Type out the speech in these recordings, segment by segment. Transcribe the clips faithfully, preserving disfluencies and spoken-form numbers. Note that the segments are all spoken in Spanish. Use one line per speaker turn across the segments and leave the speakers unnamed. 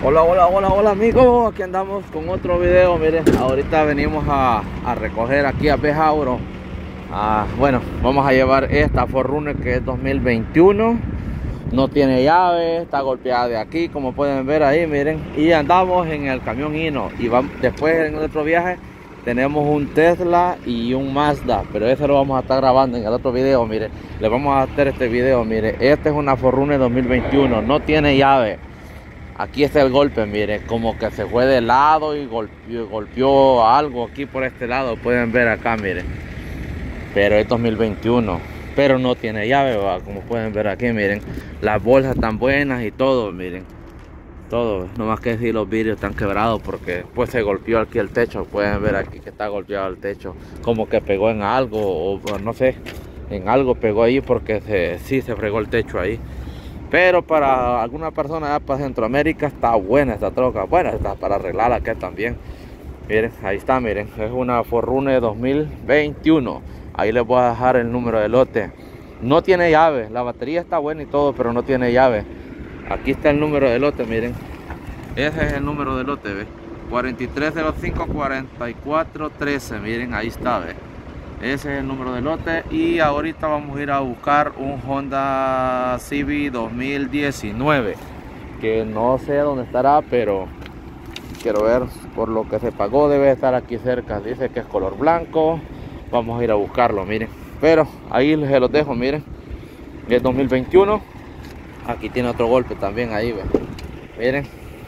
Hola, hola, hola, hola amigos, aquí andamos con otro video. Miren, ahorita venimos a, a recoger aquí a Bejauro. Ah, bueno, vamos a llevar esta cuatro runner que es dos mil veintiuno. No tiene llave, está golpeada de aquí, como pueden ver ahí, miren. Y andamos en el camión Hino. Y vamos, después en el otro viaje tenemos un Tesla y un Mazda, pero ese lo vamos a estar grabando en el otro video. Miren, le vamos a hacer este video. Mire, este es una cuatro runner dos mil veintiuno, no tiene llave. Aquí está el golpe, mire, como que se fue de lado y golpeó, golpeó algo aquí por este lado. Pueden ver acá, miren. Pero es dos mil veintiuno, pero no tiene llave, ¿va? Como pueden ver aquí, miren. Las bolsas están buenas y todo, miren. Todo, nomás que si los vidrios están quebrados porque pues se golpeó aquí el techo. Pueden ver aquí que está golpeado el techo. Como que pegó en algo o no sé, en algo pegó ahí porque se, sí se fregó el techo ahí. Pero para alguna persona para Centroamérica está buena esta troca. Bueno, está para arreglarla acá también. Miren, ahí está, miren. Es una cuatro runner dos mil veintiuno. Ahí les voy a dejar el número de lote. No tiene llave. La batería está buena y todo, pero no tiene llave. Aquí está el número de lote, miren. Ese es el número de lote, ¿ve? cuarenta y tres cero cinco, cuarenta y cuatro trece. Miren, ahí está, ¿ve? Ese es el número de lote. Y ahorita vamos a ir a buscar un Honda Civic dos mil diecinueve, que no sé dónde estará, pero quiero ver. Por lo que se pagó debe estar aquí cerca. Dice que es color blanco. Vamos a ir a buscarlo, miren. Pero ahí se los dejo, miren. Es dos mil veintiuno. Aquí tiene otro golpe también ahí, ¿ve? Miren,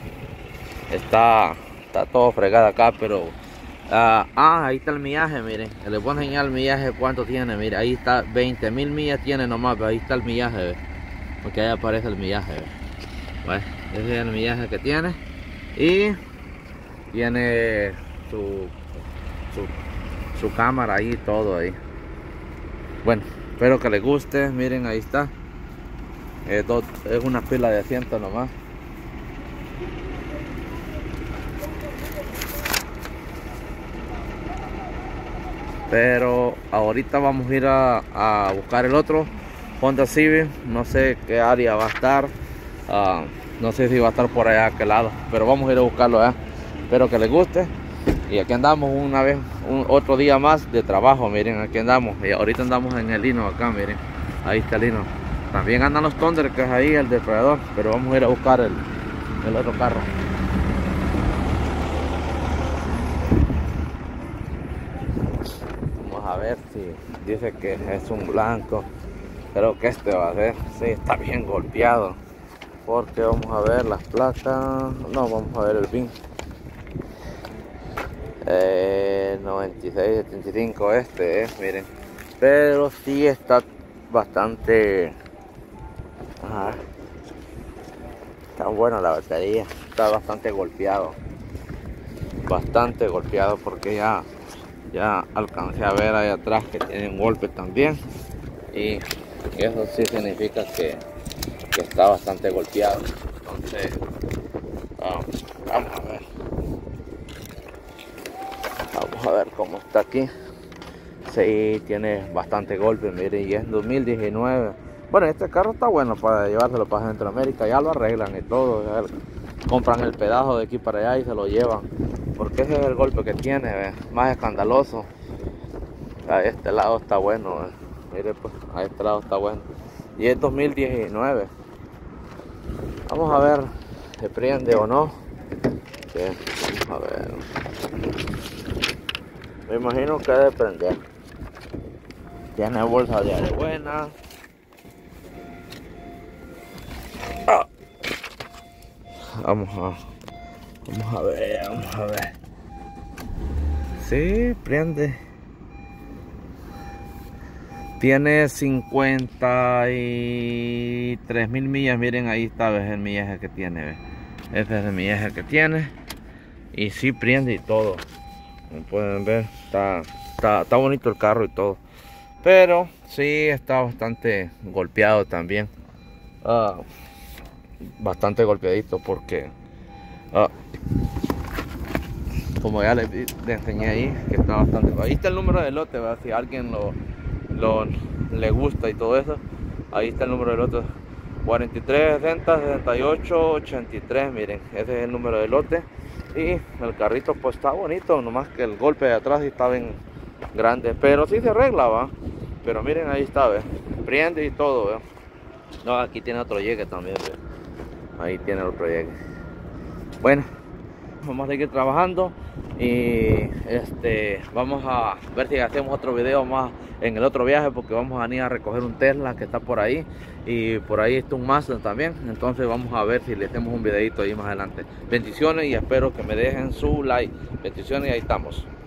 está, está todo fregado acá, pero Uh, ah, ahí está el millaje, miren. Les voy a enseñar el millaje cuánto tiene. Mire, ahí está, veinte mil millas tiene nomás, pero ahí está el millaje, ¿ve? Porque ahí aparece el millaje, ¿ve? Bueno, ese es el millaje que tiene. Y tiene su, su, su cámara ahí, todo ahí. Bueno, espero que les guste. Miren, ahí está. Es, dos, es una pila de asientos nomás. Pero ahorita vamos a ir a, a buscar el otro Honda Civic. No sé qué área va a estar. Uh, no sé si va a estar por allá a aquel lado. Pero vamos a ir a buscarlo allá. Espero que les guste. Y aquí andamos una vez, un, otro día más de trabajo. Miren, aquí andamos. Y ahorita andamos en el Hino acá, miren. Ahí está el Hino. También andan los Thunder, que es ahí el depredador. Pero vamos a ir a buscar el, el otro carro. A ver si dice que es un blanco. Creo que este va a ser. Sí, está bien golpeado. Porque vamos a ver las placas. No, vamos a ver el B I N. Eh, noventa y seis setenta y cinco este, eh, miren. Pero sí está bastante. Ajá. Está buena la batería. Está bastante golpeado. Bastante golpeado porque ya. Ya alcancé a ver ahí atrás que tiene un golpe también. Y eso sí significa que, que está bastante golpeado. Entonces, um, vamos a ver. Vamos a ver cómo está aquí. Sí, tiene bastante golpe, miren, y es dos mil diecinueve. Bueno, este carro está bueno para llevárselo para Centroamérica. Ya lo arreglan y todo. Compran el pedazo de aquí para allá y se lo llevan. Porque ese es el golpe que tiene, ¿ve? Más escandaloso. A este lado está bueno, ¿ve? Mire, pues, a este lado está bueno. Y es dos mil diecinueve. Vamos a ver si prende o no. Sí, vamos a ver. Me imagino que debe prender. Tiene bolsa de aire buena. Ah. Vamos a Vamos a ver, vamos a ver. Sí, prende. Tiene cincuenta y tres mil millas. Miren, ahí está, ves el millaje que tiene, ¿ves? Ese es el millaje que tiene. Y sí prende y todo. Como pueden ver, está, está, está bonito el carro y todo. Pero sí está bastante golpeado también. Uh, bastante golpeadito porque... Uh, como ya les, les enseñé ahí, que está bastante. Ahí está el número de lote, ¿verdad? Si a alguien lo, lo le gusta y todo eso, ahí está el número de lote. cuarenta y tres sesenta sesenta y ocho ochenta y tres, miren, ese es el número del lote. Y el carrito pues está bonito, nomás que el golpe de atrás sí está bien grande, pero sí se arregla, va. Pero miren, ahí está, ve, prende y todo, ve. No, aquí tiene otro llegue también, ve. Ahí tiene otro llegue. Bueno, vamos a seguir trabajando y este vamos a ver si hacemos otro video más en el otro viaje, porque vamos a ir a recoger un Tesla que está por ahí, y por ahí está un Mazda también. Entonces vamos a ver si le hacemos un videito ahí más adelante. Bendiciones y espero que me dejen su like. Bendiciones y ahí estamos.